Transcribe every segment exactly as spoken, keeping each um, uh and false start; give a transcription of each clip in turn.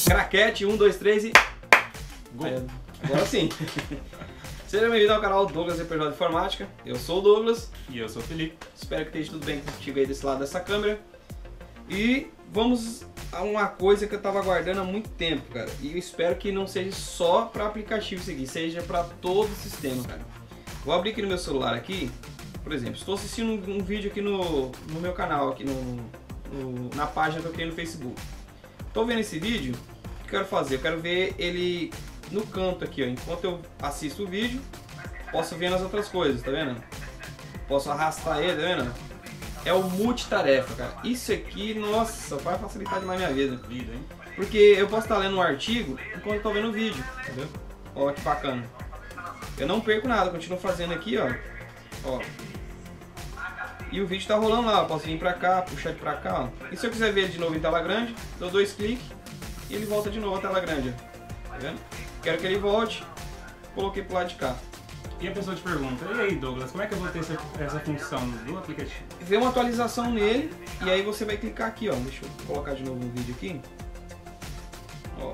Craquete, um, dois, três e... Aí, agora sim. Seja bem-vindo ao canal Douglas C P J Informática. Eu sou o Douglas. E eu sou o Felipe. Espero que esteja tudo bem contigo aí desse lado dessa câmera. E vamos a uma coisa que eu tava aguardando há muito tempo, cara. E eu espero que não seja só para aplicativo isso aqui, seja para todo o sistema, cara. Vou abrir aqui no meu celular aqui. Por exemplo, estou assistindo um, um vídeo aqui no, no meu canal, aqui no, no, na página que eu criei no Facebook. Estou vendo esse vídeo, o que eu quero fazer? Eu quero ver ele no canto aqui, ó. Enquanto eu assisto o vídeo, posso ver nas outras coisas, tá vendo? Posso arrastar ele, tá vendo? É o multitarefa, cara. Isso aqui, nossa, vai facilitar demais a minha vida. Vida, hein? Porque eu posso estar lendo um artigo enquanto eu tô vendo o vídeo, entendeu? Ó, que bacana. Eu não perco nada, continuo fazendo aqui, ó. Ó. E o vídeo tá rolando lá, eu posso vir pra cá, puxar ele pra cá, ó. E se eu quiser ver ele de novo em tela grande, dou dois cliques e ele volta de novo a tela grande, ó. Tá vendo? Quero que ele volte, coloquei pro lado de cá. E a pessoa te pergunta, e aí Douglas, como é que eu vou ter essa, essa função do aplicativo? Vê uma atualização nele e aí você vai clicar aqui, ó. Deixa eu colocar de novo no vídeo aqui. Ó.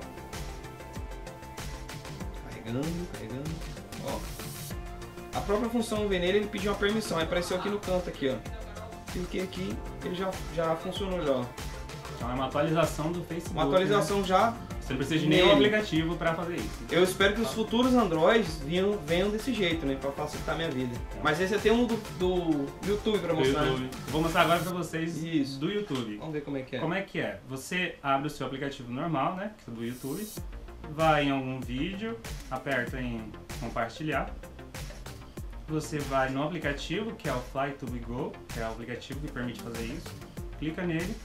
Carregando, carregando. Ó. A própria função vê nele, ele pediu uma permissão. Aí apareceu aqui no canto aqui, ó. Cliquei aqui, ele já, já funcionou já, ó. Então é uma atualização do Facebook. Uma atualização, né? Já. Você não precisa de nenhum nele. aplicativo para fazer isso. Eu espero que os futuros Androids venham, venham desse jeito, né? Pra facilitar a minha vida. Mas esse tem um do, do YouTube pra mostrar. YouTube. Vou mostrar agora pra vocês Isso. do YouTube. Vamos ver como é que é. Como é que é? Você abre o seu aplicativo normal, né? Que é do YouTube. Vai em algum vídeo, aperta em compartilhar. Você vai no aplicativo, que é o FlyTubeGo, que é o aplicativo que permite fazer isso. Clica nele.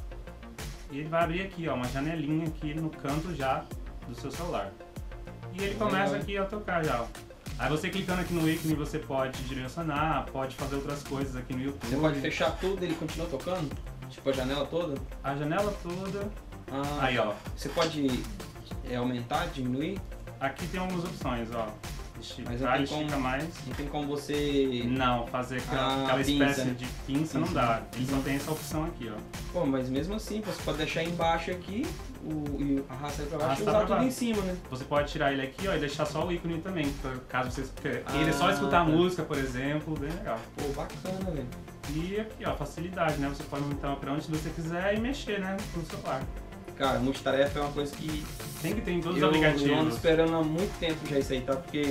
E ele vai abrir aqui, ó, uma janelinha aqui no canto já do seu celular. E ele começa aqui a tocar já, ó. Aí você clicando aqui no ícone, você pode direcionar, pode fazer outras coisas aqui no YouTube. Você pode fechar tudo e ele continua tocando? Tipo a janela toda? A janela toda. Ah, Aí, ó. Você pode é, aumentar, diminuir? Aqui tem algumas opções, ó. Mas Esticar, não tem estica como- mais. Não tem como você... Não, fazer aquela, Ah, aquela pinça, espécie né? de pinça não Pinça. dá. Ele só tem essa opção aqui, ó. Pô, mas mesmo assim, você pode deixar embaixo aqui o, e arrastar ele pra baixo Arrastar e usar pra tudo baixo. em cima, né? Você pode tirar ele aqui, ó, e deixar só o ícone também, pra caso você queira Ah, só escutar tá. música, por exemplo, bem legal. Pô, bacana, velho. E aqui, ó, facilidade, né? Você pode montar pra onde você quiser e mexer, né, no celular. Cara, multitarefa é uma coisa que Tem que ter em todos eu, os eu ando aplicativos. esperando há muito tempo já isso aí, tá? Porque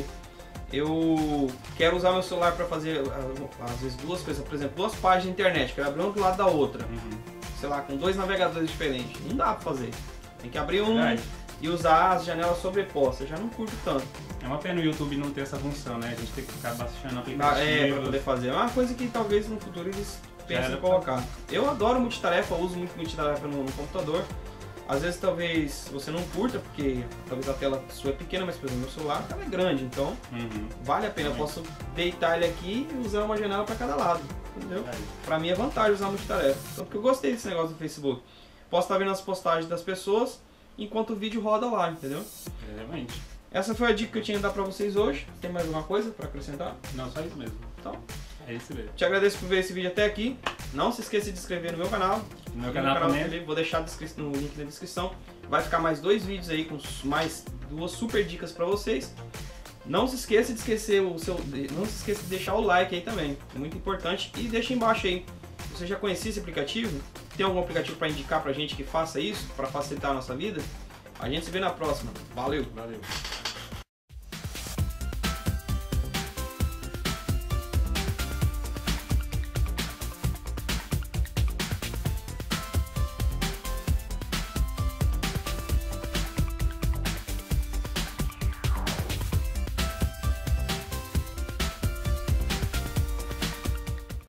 eu quero usar meu celular pra fazer, às vezes, duas coisas. Por exemplo, duas páginas de internet, quero abrir uma do lado da outra. Uhum. Sei lá, com dois navegadores diferentes. Não dá pra fazer. Tem que abrir um Verdade. e usar as janelas sobrepostas. Já não curto tanto. É uma pena o YouTube não ter essa função, né? A gente tem que ficar baixando Ah, aplicativos. é, pra poder fazer. É uma coisa que talvez no futuro eles pensem era em colocar. Eu adoro multitarefa, eu uso muito multitarefa no, no computador. Às vezes talvez você não curta, porque talvez a tela sua é pequena, mas por exemplo, meu celular ela é grande, então Uhum. vale a pena. Eu posso deitar ele aqui e usar uma janela para cada lado, entendeu? Verdade. Pra mim é vantagem usar multitarefa. Então, porque eu gostei desse negócio do Facebook. Posso estar vendo as postagens das pessoas enquanto o vídeo roda lá, entendeu? Realmente. Essa foi a dica que eu tinha que dar pra vocês hoje. Tem mais alguma coisa para acrescentar? Não, só isso mesmo. Então, É isso mesmo. te agradeço por ver esse vídeo até aqui. Não se esqueça de se inscrever no meu canal. No meu E canal do também. Felipe, vou deixar no link na descrição. Vai ficar mais dois vídeos aí com mais duas super dicas pra vocês. Não se esqueça de esquecer o seu, não se esqueça de deixar o like aí também, é muito importante. E deixa embaixo aí. Você já conhecia esse aplicativo? Tem algum aplicativo para indicar pra gente que faça isso, para facilitar a nossa vida? A gente se vê na próxima. Valeu. Valeu.